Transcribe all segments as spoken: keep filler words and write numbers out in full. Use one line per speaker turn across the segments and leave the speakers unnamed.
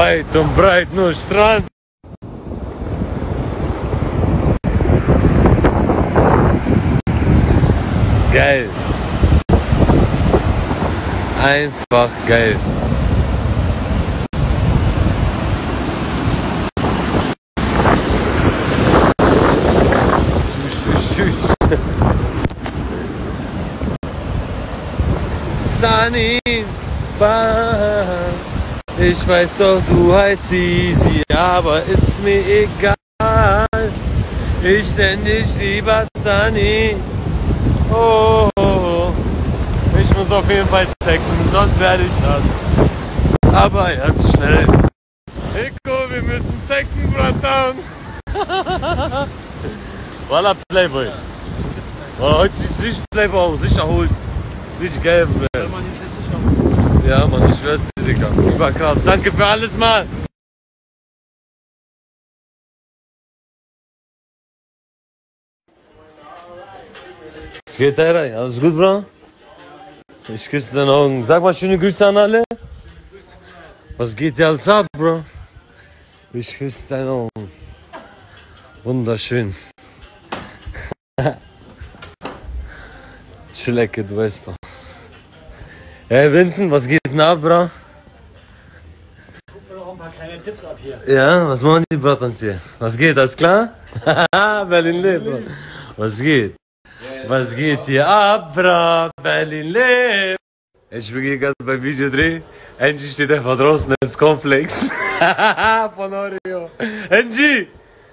Weit und breit nur Strand. Geil. Einfach geil. Tschüss, tschüss. Sunny Bar. Ich weiß doch, du heißt Easy, aber ist mir egal. Ich nenn dich lieber Sunny. Oh, oh, oh. Ich muss auf jeden Fall zecken, sonst werde ich nass. Aber ganz schnell. Nico, wir müssen zecken, Bratan. Voila, Playboy. Voila, heute sieht es richtig Playboy aus, richtig erholt. Richtig geil, man. Ja, Mann, ich schwör's dir, Digga. Überkrass. Danke für alles, Mann. Was geht, Alter? Alles gut, Bro? Ich küsse deine Augen. Sag mal schöne Grüße an alle. Was geht dir alles ab, Bro? Ich küsse deine Augen. Wunderschön. Chillecke, du weißt doch. Hey Vincent, was geht denn ab, Bro?
Guck mir noch ein paar kleine Tipps ab hier.
Ja, was machen die Bratans hier? Was geht, alles klar? Berlin lebt, Bro. Was geht? Was geht hier ab, Bro? Berlin lebt. Ich bin hier gerade beim Videodreh. Angie steht einfach draußen als Komplex. Von Oreo. Angie!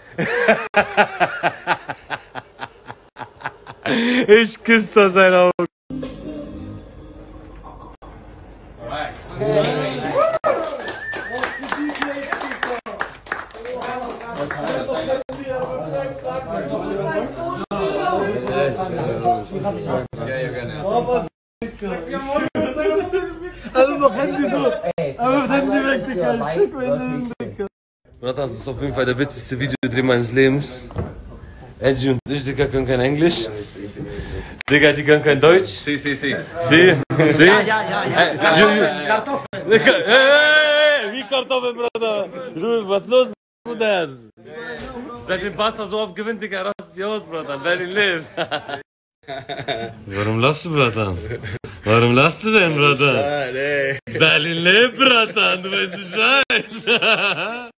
Ich küsse da seine Augen.
Also noch Handy so. Aber Handy weg, Digga. Schick mein Handy, Digga.
Das ist auf jeden Fall der witzigste Videodreh meines Lebens. Angie und ich, Digga, können kein Englisch. Digga, die können kein Deutsch. Si, si, si. Si, si.
Ja, ja, ja, ja. Kartoffeln.
Kartoffeln. Hey, wie Kartoffeln, Bruder? Du, was ist los, Bruder? Seit dem Basta so oft gewinnt, Digga, rast dich aus, Bruder. Berlin lebt. Warum lachst du, Bruder? Warum lachst du denn, Bruder? Berlin lebt, Bruder. Du weißt Bescheid.